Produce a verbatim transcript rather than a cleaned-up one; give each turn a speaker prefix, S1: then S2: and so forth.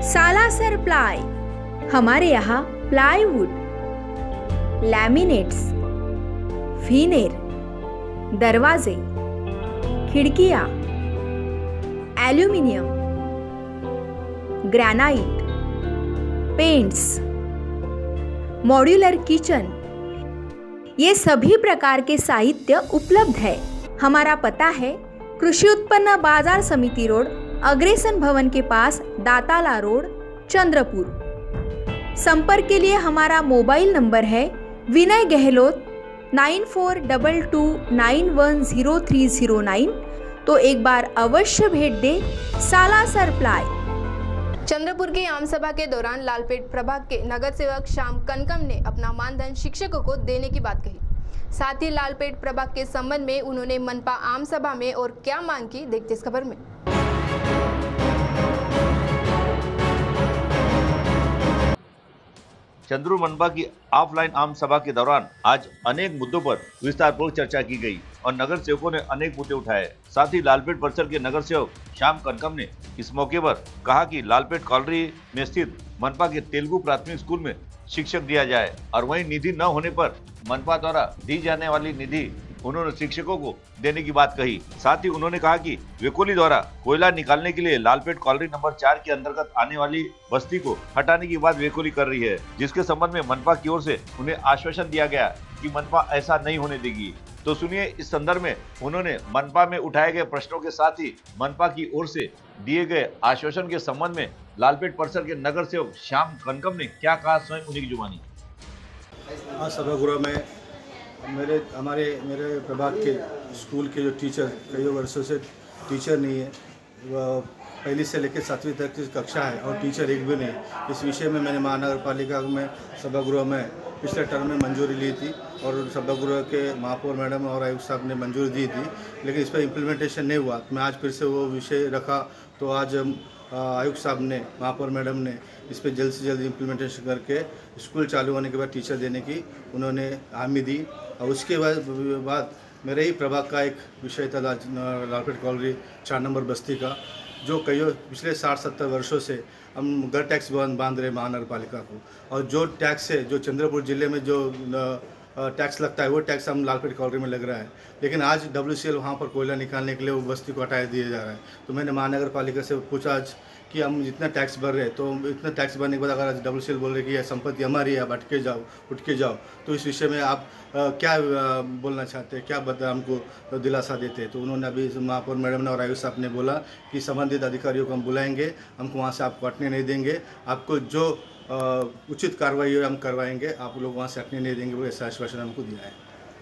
S1: Salasar ply, हमारे यहाँ plywood, laminates, veneer, दरवाजे, खिड़कियाँ, aluminium, granite, paints, modular kitchen, ये सभी प्रकार के साहित्य उपलब्ध है। हमारा पता है कृषि उत्पन्न बाजार समिति रोड, अग्रेसन भवन के पास, दाताला रोड, चंद्रपुर। संपर्क के लिए हमारा मोबाइल नंबर है Vinay Gehlot nine four double two nine one zero three zero nine. तो एक बार अवश्य भेंट दे सालासर प्लाई।
S2: चंद्रपुर की आम सभा के दौरान लालपेट प्रभाग के नगर सेवक श्याम कनकम ने अपना मानधन शिक्षकों को देने की बात कही। साथ ही लालपेट प्रभाग के संबंध में उन्होंने मनपा आम सभा में और क्या मांग की, देखते इस खबर में।
S3: चंद्रपुर मनपा की ऑफलाइन आम सभा के दौरान आज अनेक मुद्दों पर विस्तारपूर्वक चर्चा की गई और नगर सेवकों ने अनेक मुद्दे उठाए। साथ ही लालपेट परिसर के नगर सेवक श्याम कनकम ने इस मौके पर कहा कि लालपेट कॉलोनी में स्थित मनपा के तेलुगु प्राथमिक स्कूल में शिक्षक दिया जाए और वहीं निधि न होने पर मनपा द्वारा दी जाने वाली निधि उन्होंने शिक्षकों को देने की बात कही। साथ ही उन्होंने कहा कि वेकोली द्वारा कोयला निकालने के लिए लालपेट कॉलोनी नंबर चार के अंतर्गत आने वाली बस्ती को हटाने की बात वेकोली कर रही है, जिसके संबंध में मनपा की ओर से उन्हें आश्वासन दिया गया कि मनपा ऐसा नहीं होने देगी। तो सुनिए, इस संदर्भ में उन्होंने मनपा में उठाए गए प्रश्नों के साथ ही मनपा की ओर से दिए गए आश्वासन के संबंध में लालपेट परिसर के नगर सेवक श्याम कनकम ने क्या कहा, स्वयं उन्हीं की जुबानी।
S4: आज सभागृह में मेरे हमारे मेरे प्रभाग के स्कूल के जो टीचर कई वर्षों से टीचर नहीं है, वह पहली से लेकर सातवीं तक की कक्षा है और टीचर एक भी नहीं। इस विषय में मैंने महानगर पालिका में सभागृह में पिछले टर्म में मंजूरी ली थी और सभागृह के महापौर मैडम और आयुक्त साहब ने मंजूरी दी थी, लेकिन इस पर इम्प्लीमेंटेशन नहीं हुआ। मैं आज फिर से वो विषय रखा तो आज आयुक्त साहब ने, महापौर मैडम ने इस पर जल्द से जल्द इम्प्लीमेंटेशन करके स्कूल चालू होने के बाद टीचर देने की उन्होंने हामी दी। और उसके बाद बाद मेरे ही प्रभाग का एक विषय था लालपेट कॉलोनी चार नंबर बस्ती का, जो कई पिछले साठ सत्तर वर्षों से हम घर टैक्स बांध रहे महानगर पालिका को, और जो टैक्स है जो चंद्रपुर जिले में जो टैक्स लगता है वो टैक्स हम लालपेट कॉलोनी में लग रहा है। लेकिन आज डब्ल्यू सी एल वहाँ पर कोयला निकालने के लिए वो बस्ती को हटाया दिया जा रहा है। तो मैंने महानगर पालिका से पूछा आज कि हम जितना टैक्स भर रहे हैं, तो इतना टैक्स भरने के बाद अगर आज डब्ल्यू सी एल बोल रहे कि यह संपत्ति हमारी है, आप हट के जाओ उठ के जाओ, तो इस विषय में आप आ, क्या आ, बोलना चाहते हैं, क्या बता हमको दिलासा देते हैं। तो उन्होंने अभी महापौर मैडम ने और आयुष साहब ने बोला कि संबंधित अधिकारियों को हम बुलाएंगे, हमको वहाँ से आपको हटने नहीं देंगे, आपको जो उचित कार्रवाई हम करवाएंगे, आप लोग वहाँ से हटने नहीं देंगे, वो ऐसा आश्वासन हमको दिया है।